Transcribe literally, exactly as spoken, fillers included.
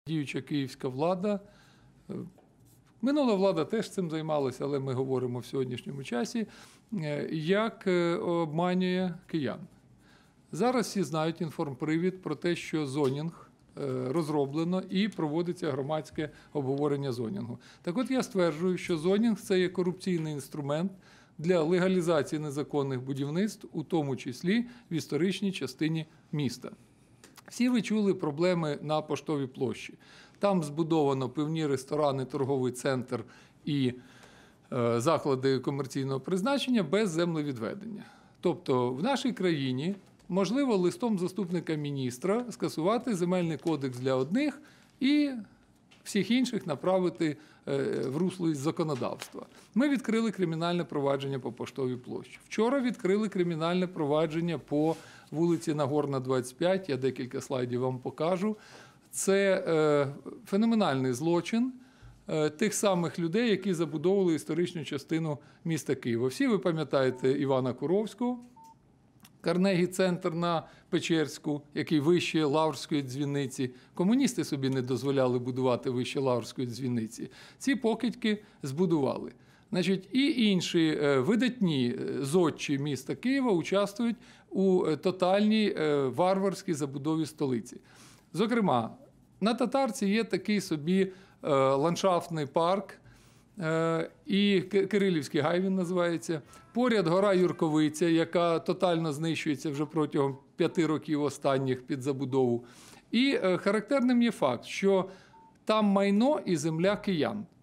Діюча київська влада, минула влада теж цим займалася, але ми говоримо в сьогоднішньому часі, як обманює киян. Зараз всі знають інформпривід про те, що зонінг розроблено і проводиться громадське обговорення зонінгу. Так от я стверджую, що зонінг – це є корупційний інструмент для легалізації незаконних будівництв, у тому числі в історичній частині міста. Всі ви чули проблеми на Поштовій площі. Там збудовано пивні ресторани, торговий центр і е, заклади комерційного призначення без землевідведення. Тобто в нашій країні можливо листом заступника міністра скасувати земельний кодекс для одних і всіх інших направити в русло із законодавства. Ми відкрили кримінальне провадження по Поштовій площі. Вчора відкрили кримінальне провадження по вулиці Нагорна, двадцять п'ять, я декілька слайдів вам покажу. Це е, феноменальний злочин е, тих самих людей, які забудовували історичну частину міста Києва. Всі ви пам'ятаєте Івана Куровського, Карнегі-центр на Печерську, який вище Лаврської дзвіниці. Комуністи собі не дозволяли будувати вище Лаврської дзвіниці. Ці покидьки збудували. Значить, і інші видатні зодчі міста Києва участвують у тотальній варварській забудові столиці. Зокрема, на Татарці є такий собі ландшафтний парк, і Кирилівський гай він називається. Поряд гора Юрковиця, яка тотально знищується вже протягом п'яти років останніх під забудову. І характерним є факт, що там майно і земля киян.